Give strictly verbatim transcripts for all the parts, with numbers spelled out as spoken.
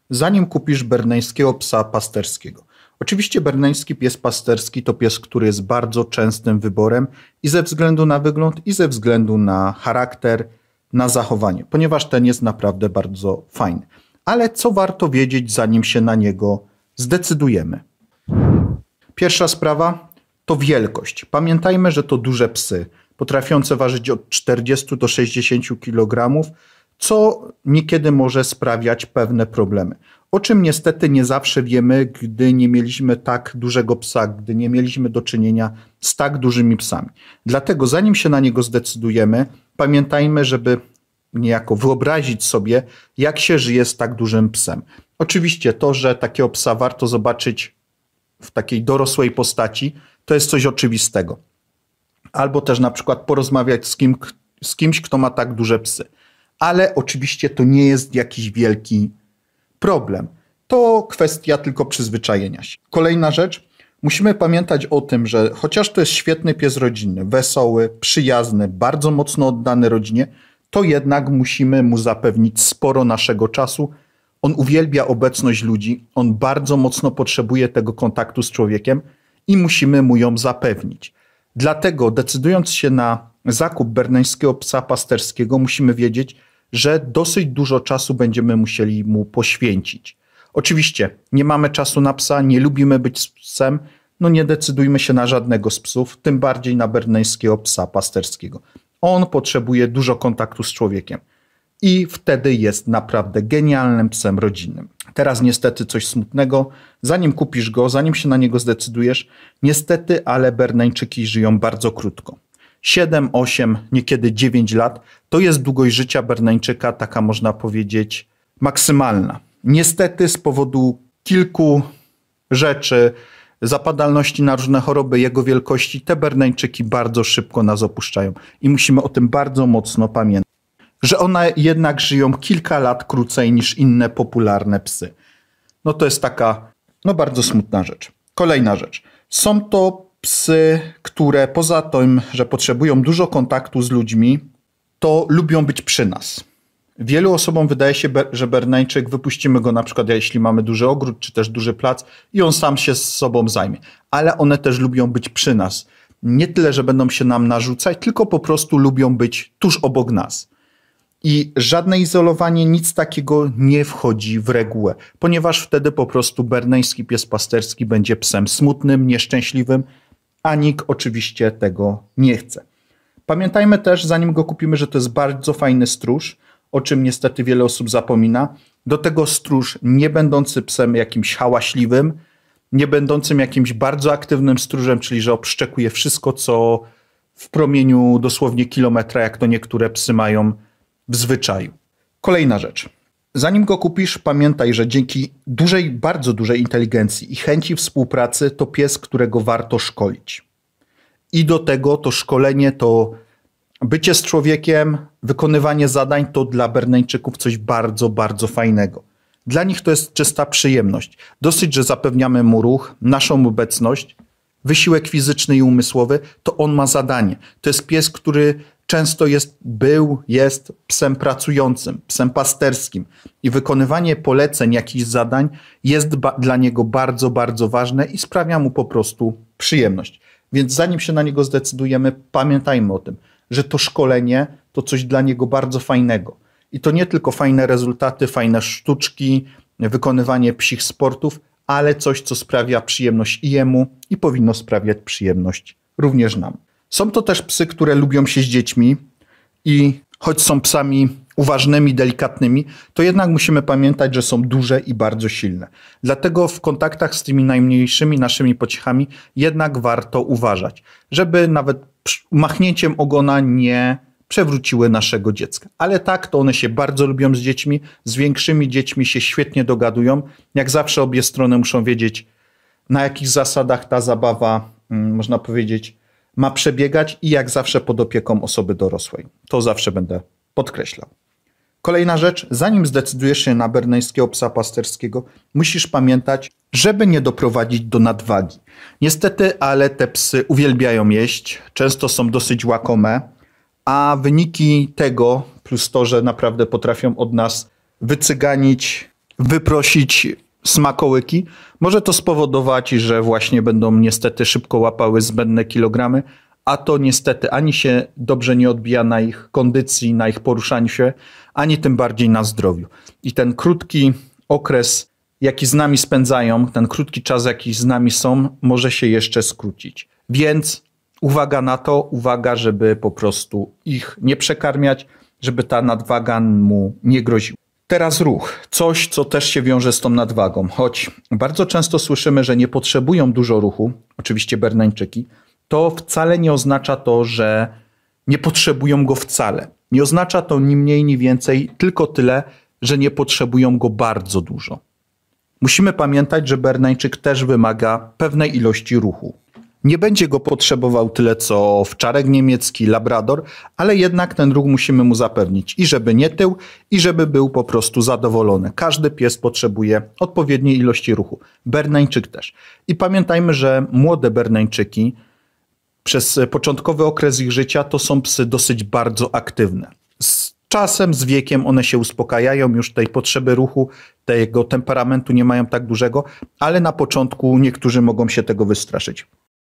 zanim kupisz berneńskiego psa pasterskiego. Oczywiście berneński pies pasterski to pies, który jest bardzo częstym wyborem i ze względu na wygląd, i ze względu na charakter, na zachowanie, ponieważ ten jest naprawdę bardzo fajny. Ale co warto wiedzieć, zanim się na niego zdecydujemy? Pierwsza sprawa to wielkość. Pamiętajmy, że to duże psy, potrafiące ważyć od czterdziestu do sześćdziesięciu kilogramów, co niekiedy może sprawiać pewne problemy. O czym niestety nie zawsze wiemy, gdy nie mieliśmy tak dużego psa, gdy nie mieliśmy do czynienia z tak dużymi psami. Dlatego zanim się na niego zdecydujemy, pamiętajmy, żeby niejako wyobrazić sobie, jak się żyje z tak dużym psem. Oczywiście to, że takiego psa warto zobaczyć w takiej dorosłej postaci, to jest coś oczywistego. Albo też na przykład porozmawiać z, kim, z kimś, kto ma tak duże psy. Ale oczywiście to nie jest jakiś wielki problem. To kwestia tylko przyzwyczajenia się. Kolejna rzecz. Musimy pamiętać o tym, że chociaż to jest świetny pies rodzinny, wesoły, przyjazny, bardzo mocno oddany rodzinie, to jednak musimy mu zapewnić sporo naszego czasu. On uwielbia obecność ludzi, on bardzo mocno potrzebuje tego kontaktu z człowiekiem i musimy mu ją zapewnić. Dlatego decydując się na zakup berneńskiego psa pasterskiego, musimy wiedzieć, że dosyć dużo czasu będziemy musieli mu poświęcić. Oczywiście nie mamy czasu na psa, nie lubimy być z psem, no nie decydujmy się na żadnego z psów, tym bardziej na berneńskiego psa pasterskiego. On potrzebuje dużo kontaktu z człowiekiem i wtedy jest naprawdę genialnym psem rodzinnym. Teraz niestety coś smutnego, zanim kupisz go, zanim się na niego zdecydujesz, niestety, ale Berneńczyki żyją bardzo krótko. siedem, osiem, niekiedy dziewięć lat to jest długość życia Berneńczyka, taka można powiedzieć maksymalna. Niestety z powodu kilku rzeczy, zapadalności na różne choroby, jego wielkości, te Berneńczyki bardzo szybko nas opuszczają i musimy o tym bardzo mocno pamiętać, że one jednak żyją kilka lat krócej niż inne popularne psy. No to jest taka no bardzo smutna rzecz. Kolejna rzecz. Są to psy, które poza tym, że potrzebują dużo kontaktu z ludźmi, to lubią być przy nas. Wielu osobom wydaje się, że Berneńczyk, wypuścimy go na przykład, jeśli mamy duży ogród, czy też duży plac i on sam się z sobą zajmie. Ale one też lubią być przy nas. Nie tyle, że będą się nam narzucać, tylko po prostu lubią być tuż obok nas. I żadne izolowanie, nic takiego nie wchodzi w regułę, ponieważ wtedy po prostu berneński pies pasterski będzie psem smutnym, nieszczęśliwym, a nikt oczywiście tego nie chce. Pamiętajmy też, zanim go kupimy, że to jest bardzo fajny stróż, o czym niestety wiele osób zapomina. Do tego stróż nie będący psem jakimś hałaśliwym, nie będącym jakimś bardzo aktywnym stróżem, czyli że obszczekuje wszystko, co w promieniu dosłownie kilometra, jak to niektóre psy mają w zwyczaju. Kolejna rzecz. Zanim go kupisz, pamiętaj, że dzięki dużej, bardzo dużej inteligencji i chęci współpracy to pies, którego warto szkolić. I do tego to szkolenie, to bycie z człowiekiem, wykonywanie zadań to dla Berneńczyków coś bardzo, bardzo fajnego. Dla nich to jest czysta przyjemność. Dosyć, że zapewniamy mu ruch, naszą obecność, wysiłek fizyczny i umysłowy, to on ma zadanie. To jest pies, który często jest, był, jest psem pracującym, psem pasterskim i wykonywanie poleceń, jakichś zadań jest dla niego bardzo, bardzo ważne i sprawia mu po prostu przyjemność. Więc zanim się na niego zdecydujemy, pamiętajmy o tym, że to szkolenie to coś dla niego bardzo fajnego. I to nie tylko fajne rezultaty, fajne sztuczki, wykonywanie psich sportów, ale coś, co sprawia przyjemność i jemu i powinno sprawiać przyjemność również nam. Są to też psy, które lubią się z dziećmi i choć są psami uważnymi, delikatnymi, to jednak musimy pamiętać, że są duże i bardzo silne. Dlatego w kontaktach z tymi najmniejszymi naszymi pociechami jednak warto uważać, żeby nawet machnięciem ogona nie przewróciły naszego dziecka. Ale tak, to one się bardzo lubią z dziećmi, z większymi dziećmi się świetnie dogadują. Jak zawsze obie strony muszą wiedzieć, na jakich zasadach ta zabawa, można powiedzieć, ma przebiegać i jak zawsze pod opieką osoby dorosłej. To zawsze będę podkreślał. Kolejna rzecz, zanim zdecydujesz się na berneńskiego psa pasterskiego, musisz pamiętać, żeby nie doprowadzić do nadwagi. Niestety, ale te psy uwielbiają jeść, często są dosyć łakome, a wyniki tego, plus to, że naprawdę potrafią od nas wycyganić wyprosić smakołyki. Może to spowodować, że właśnie będą niestety szybko łapały zbędne kilogramy, a to niestety ani się dobrze nie odbija na ich kondycji, na ich poruszaniu się, ani tym bardziej na zdrowiu. I ten krótki okres, jaki z nami spędzają, ten krótki czas, jaki z nami są, może się jeszcze skrócić. Więc uwaga na to, uwaga, żeby po prostu ich nie przekarmiać, żeby ta nadwaga mu nie groziła. Teraz ruch. Coś, co też się wiąże z tą nadwagą. Choć bardzo często słyszymy, że nie potrzebują dużo ruchu, oczywiście Berneńczyki, to wcale nie oznacza to, że nie potrzebują go wcale. Nie oznacza to ni mniej, ni więcej, tylko tyle, że nie potrzebują go bardzo dużo. Musimy pamiętać, że Berneńczyk też wymaga pewnej ilości ruchu. Nie będzie go potrzebował tyle co owczarek niemiecki, labrador, ale jednak ten ruch musimy mu zapewnić i żeby nie tył, i żeby był po prostu zadowolony. Każdy pies potrzebuje odpowiedniej ilości ruchu. Berneńczyk też. I pamiętajmy, że młode Berneńczyki przez początkowy okres ich życia to są psy dosyć bardzo aktywne. Z czasem, z wiekiem one się uspokajają, już tej potrzeby ruchu, tego temperamentu nie mają tak dużego, ale na początku niektórzy mogą się tego wystraszyć.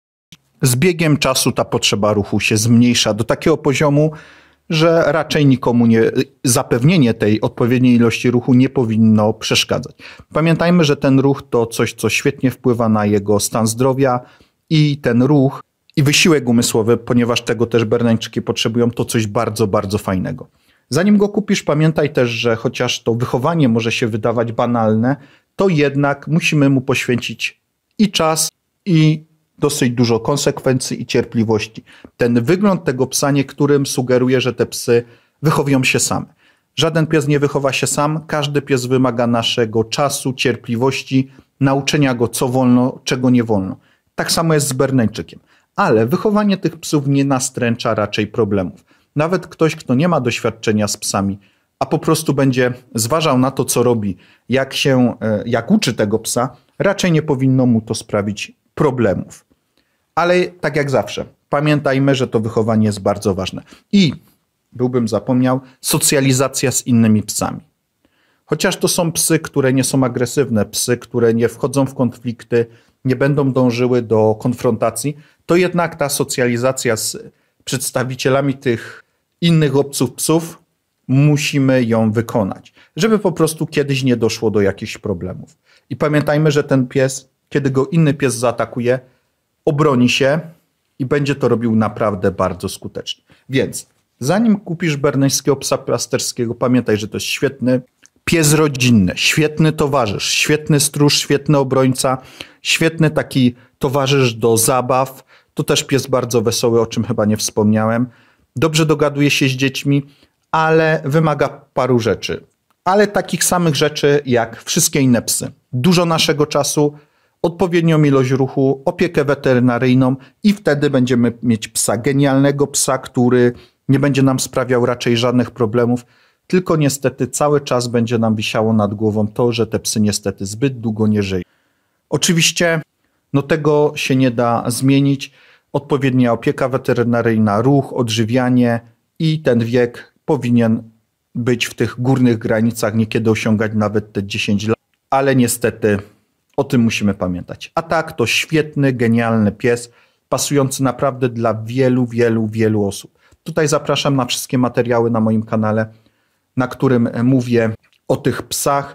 Z biegiem czasu ta potrzeba ruchu się zmniejsza do takiego poziomu, że raczej nikomu nie, zapewnienie tej odpowiedniej ilości ruchu nie powinno przeszkadzać. Pamiętajmy, że ten ruch to coś, co świetnie wpływa na jego stan zdrowia i ten ruch i wysiłek umysłowy, ponieważ tego też Berneńczyki potrzebują, to coś bardzo, bardzo fajnego. Zanim go kupisz, pamiętaj też, że chociaż to wychowanie może się wydawać banalne, to jednak musimy mu poświęcić i czas, i dosyć dużo konsekwencji i cierpliwości. Ten wygląd tego psa niektórym sugeruje, że te psy wychowują się same. Żaden pies nie wychowa się sam, każdy pies wymaga naszego czasu, cierpliwości, nauczenia go co wolno, czego nie wolno. Tak samo jest z Berneńczykiem. Ale wychowanie tych psów nie nastręcza raczej problemów. Nawet ktoś, kto nie ma doświadczenia z psami, a po prostu będzie zważał na to, co robi, jak się, jak uczy tego psa, raczej nie powinno mu to sprawić problemów. Ale tak jak zawsze, pamiętajmy, że to wychowanie jest bardzo ważne. I, byłbym zapomniał, socjalizacja z innymi psami. Chociaż to są psy, które nie są agresywne, psy, które nie wchodzą w konflikty, nie będą dążyły do konfrontacji, to jednak ta socjalizacja z przedstawicielami tych innych obcych psów musimy ją wykonać, żeby po prostu kiedyś nie doszło do jakichś problemów. I pamiętajmy, że ten pies, kiedy go inny pies zaatakuje, obroni się i będzie to robił naprawdę bardzo skutecznie. Więc zanim kupisz berneńskiego psa pasterskiego, pamiętaj, że to jest świetny pies rodzinny, świetny towarzysz, świetny stróż, świetny obrońca, świetny taki towarzysz do zabaw. To też pies bardzo wesoły, o czym chyba nie wspomniałem. Dobrze dogaduje się z dziećmi, ale wymaga paru rzeczy. Ale takich samych rzeczy jak wszystkie inne psy. Dużo naszego czasu, odpowiednią ilość ruchu, opiekę weterynaryjną i wtedy będziemy mieć psa genialnego, psa, który nie będzie nam sprawiał raczej żadnych problemów, tylko niestety cały czas będzie nam wisiało nad głową to, że te psy niestety zbyt długo nie żyją. Oczywiście no tego się nie da zmienić. Odpowiednia opieka weterynaryjna, ruch, odżywianie i ten wiek powinien być w tych górnych granicach, niekiedy osiągać nawet te dziesięć lat, ale niestety o tym musimy pamiętać. A tak, to świetny, genialny pies, pasujący naprawdę dla wielu, wielu, wielu osób. Tutaj zapraszam na wszystkie materiały na moim kanale, na którym mówię o tych psach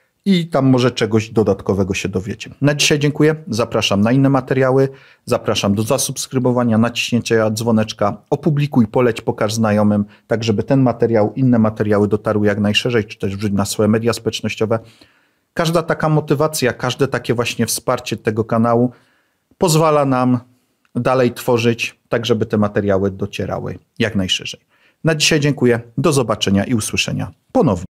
i tam może czegoś dodatkowego się dowiecie. Na dzisiaj dziękuję, zapraszam na inne materiały, zapraszam do zasubskrybowania, naciśnięcia dzwoneczka, opublikuj, poleć, pokaż znajomym, tak żeby ten materiał, inne materiały dotarły jak najszerzej, czy też wrzuć na swoje media społecznościowe. Każda taka motywacja, każde takie właśnie wsparcie tego kanału pozwala nam dalej tworzyć, tak żeby te materiały docierały jak najszerzej. Na dzisiaj dziękuję, do zobaczenia i usłyszenia ponownie.